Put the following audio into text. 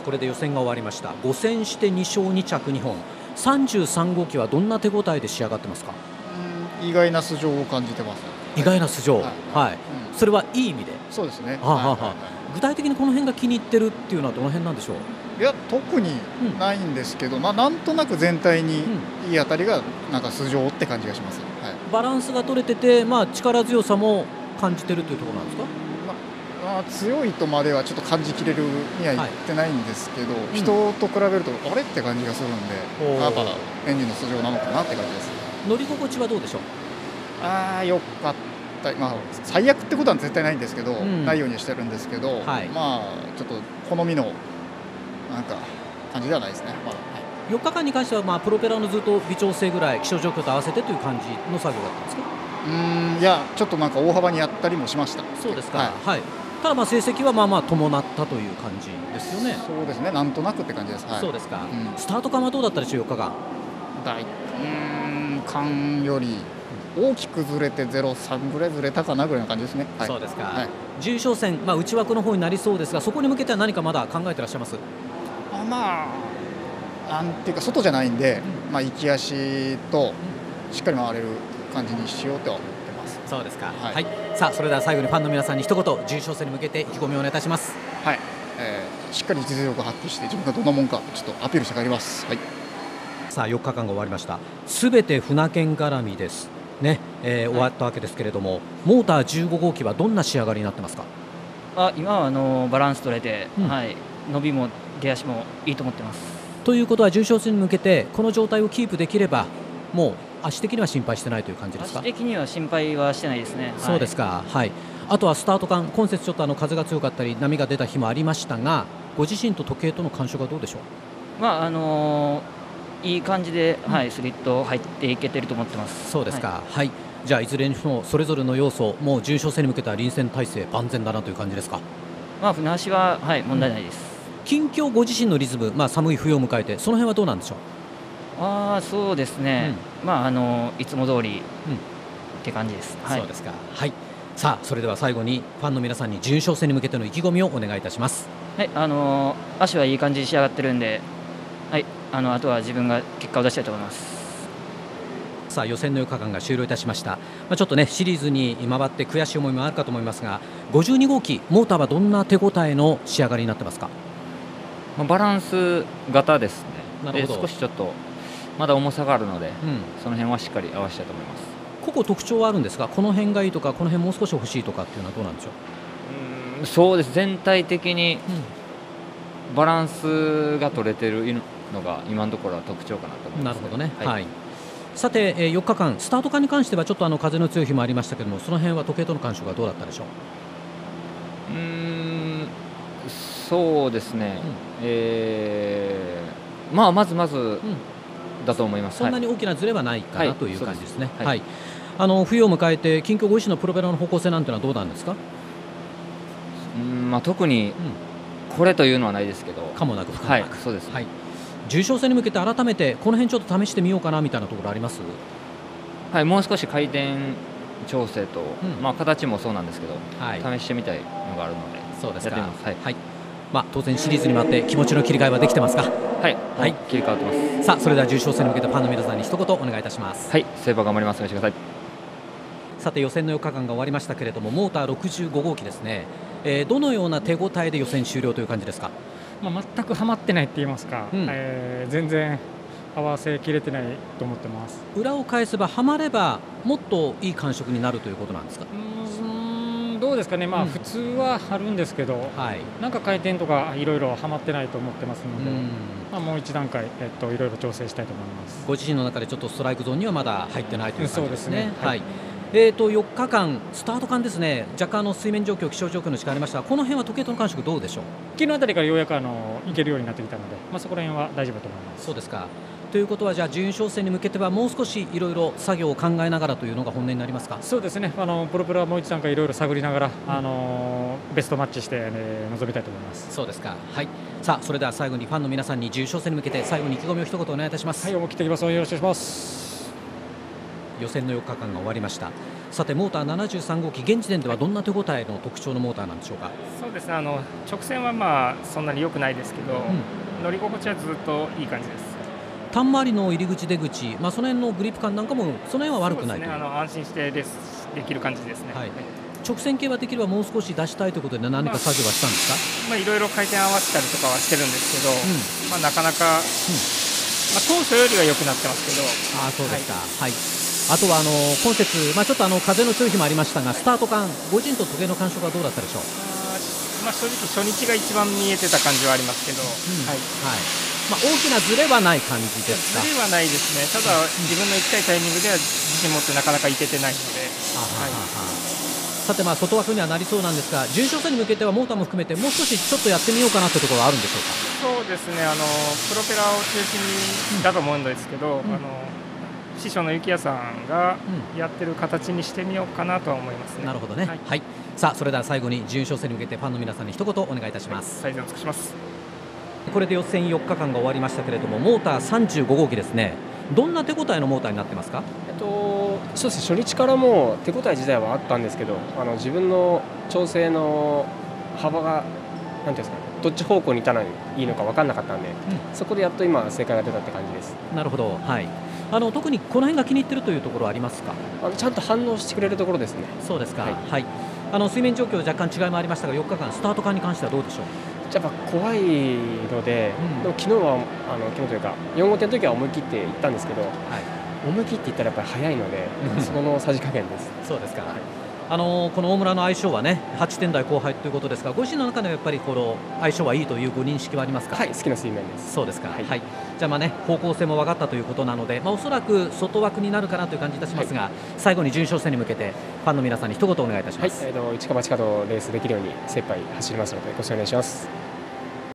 これで予選が終わりました。5戦して2勝2着2本、33号機はどんな手応えで仕上がってますか？ 意外な素性を感じてます。 意外な素性、はい、それはいい意味で。 そうですね。 具体的にこの辺が気に入ってるっていうのはどの辺なんでしょう？ いや特にないんですけど、なんとなく全体にいい当たりがなんか素性って感じがします。 バランスが取れてて、力強さも感じてるというところなんですか？ 強いとまではちょっと感じきれるにはいってないんですけど、人と比べるとあれって感じがするんで、やっぱエンジンの素性なのかなって感じです。 乗り心地はどうでしょう？ よかった。最悪ってことは絶対ないんですけど、ないようにしてるんですけど、ちょっと好みのなんか感じではないですね。 4日間に関してはプロペラのずっと微調整ぐらい気象状況と合わせてという感じの作業だったんですか？ いやちょっとなんか大幅にやったりもしました。 そうですか。ただ成績は伴ったという感じですよね。 そうですね。なんとなくって感じです。 そうですか。スタート感はどうだったでしょう？4日間。 間より大きくずれて0.3ぐらいずれたかなぐらいの感じですね。 そうですか。重賞戦、内枠の方になりそうですが、そこに向けては何かまだ考えてらっしゃいます？ っていうか外じゃないんで、行き足としっかり回れる感じにしようとは思ってます。 そうですか。さあそれでは最後にファンの皆さんに一言重賞戦に向けて意気込みをお願いいたします。 しっかり実力を発揮して自分がどんなもんかちょっとアピールして帰ります。 さあ4日間が終わりました。すべて船券絡みですね。終わったわけですけれども、モーター15号機はどんな仕上がりになってますか？ 今はバランス取れて、伸びも出足もいいと思ってます。 ということは重賞戦に向けてこの状態をキープできればもう足的には心配してないという感じですか？ 足的には心配はしてないですね。 そうですか。あとはスタート感、今節ちょっと風が強かったり波が出た日もありましたが、ご自身と時計との感触はどうでしょう？ いい感じで、スリット入っていけてると思ってます。 そうですか。じゃあいずれにしてもそれぞれの要素、もう重賞戦に向けた臨戦態勢万全だなという感じですか？ 船足は、問題ないです。 近況ご自身のリズム、寒い冬を迎えてその辺はどうなんでしょう？ そうですね、いつも通りって感じです。 そうですか。さあそれでは最後にファンの皆さんに重賞戦に向けての意気込みをお願いいたします。 足はいい感じに仕上がってるんで、あとは自分が結果を出したいと思います。 さあ予選の4日間が終了いたしました。ちょっとねシリーズに回って悔しい思いもあるかと思いますが、52号機モーターはどんな手応えの仕上がりになってますか？ バランス型ですね。 なるほど。 少しちょっとまだ重さがあるので、その辺はしっかり合わせたいと思います。 個々特徴はあるんですが、この辺がいいとかこの辺もう少し欲しいとかっていうのはどうなんでしょう？ そうです。全体的にバランスが取れてるのが今のところは特徴かなと思います。 なるほどね。さて4日間スタート間に関してはちょっと風の強い日もありましたけども、その辺は時計との感触はどうだったでしょう？ そうですね。まずだと思います。 そんなに大きなズレはないかなという感じですね。冬を迎えて近況ご自身のプロペラの方向性なんてのはどうなんですか？ 特にこれというのはないですけど、 かもなく不可もなく。 そうです。 重賞戦に向けて改めてこの辺ちょっと試してみようかなみたいなところあります？ もう少し回転調整と、形もそうなんですけど、試してみたいのがあるので、 そうですか。 やってみます。 当然シリーズに回って気持ちの切り替えはできてますか？ 切り替わってます。 さあそれでは重賞戦に向けてファンの皆さんに一言お願いいたします。 精一杯頑張ります。お願いしてください。 さて予選の4日間が終わりましたけれども、モーター65号機ですね、どのような手応えで予選終了という感じですか？ 全くはまってないって言いますか、全然合わせきれてないと思ってます。 裏を返せばはまればもっといい感触になるということなんですか？ どうですかね。普通はあるんですけど、なんか回転とかいろいろはまってないと思ってますので、もう一段階、いろいろ調整したいと思います。 ご自身の中でちょっとストライクゾーンにはまだ入ってないという感じですね。 そうですね。 4日間スタート間ですね、若干水面状況気象状況の違いありましたが、この辺は時計との感触どうでしょう？ 昨日あたりからようやくいけるようになってきたので、そこら辺は大丈夫だと思います。 そうですか。ということはじゃあ準優勝戦に向けてはもう少しいろいろ作業を考えながらというのが本音になりますか？ そうですね。プロペラはもう一段階いろいろ探りながら、ベストマッチして、臨みたいと思います。 そうですか。さあそれでは最後にファンの皆さんに準優勝戦に向けて最後に意気込みを一言お願いいたします。 思い切っていきます。よろしくお願いします。 予選の4日間が終わりました。 さてモーター73号機、現時点ではどんな手応えの特徴のモーターなんでしょうか。 そうですね、直線はそんなに良くないですけど、乗り心地はずっといい感じです。 単回りの入り口出口、その辺のグリップ感なんかもその辺は悪くないという。 そうですね、安心してレースできる感じですね。 直線系はできればもう少し出したいということで何か作業はしたんですか。 いろいろ回転合わせたりとかはしてるんですけど、なかなか、当初よりは良くなってますけど。 そうですか。あとは今節、ちょっと風の強い日もありましたが、スタート間、ご自身と時計の感触はどうだったでしょう。 正直初日が一番見えてた感じはありますけど、 大きなズレはない感じですか。 ズレはないですね。ただ自分の行きたいタイミングでは自信持ってなかなか行けてないので。 さて外枠にはなりそうなんですが、準決勝に向けてはモーターも含めてもう少しちょっとやってみようかなというところはあるんでしょうか。 そうですね、プロペラを中心にだと思うんですけど、師匠の幸也さんがやってる形にしてみようかなとは思いますね。 なるほどね。さあそれでは最後に準決勝に向けてファンの皆さんに一言お願いいたします。 最善を尽くします。 これで予選4日間が終わりましたけれども、モーター35号機ですね、どんな手応えのモーターになってますか。 そうですね、初日からもう手応え自体はあったんですけど、自分の調整の幅がなんていうんですか、どっち方向にいたらいいのか分からなかったんで、そこでやっと今正解が出たって感じです。 なるほど。特にこの辺が気に入っているというところはありますか。 ちゃんと反応してくれるところですね。 そうですか。水面状況若干違いもありましたが、4日間スタート間に関してはどうでしょう。 やっぱ怖いので、でも昨日というか4号艇の時は思い切っていったんですけど、思い切っていったらやっぱり速いので、そこのさじ加減です。 そうですか。この大村の相性はね、8点台後輩ということですが、ご自身の中ではやっぱりこの相性はいいというご認識はありますか。 好きな水面です。 そうですか。じゃあ方向性も分かったということなので、おそらく外枠になるかなという感じいたしますが、最後に準決勝戦に向けてファンの皆さんに一言お願いいたします。 一か八かとレースできるように精一杯走りますのでご視聴お願いします。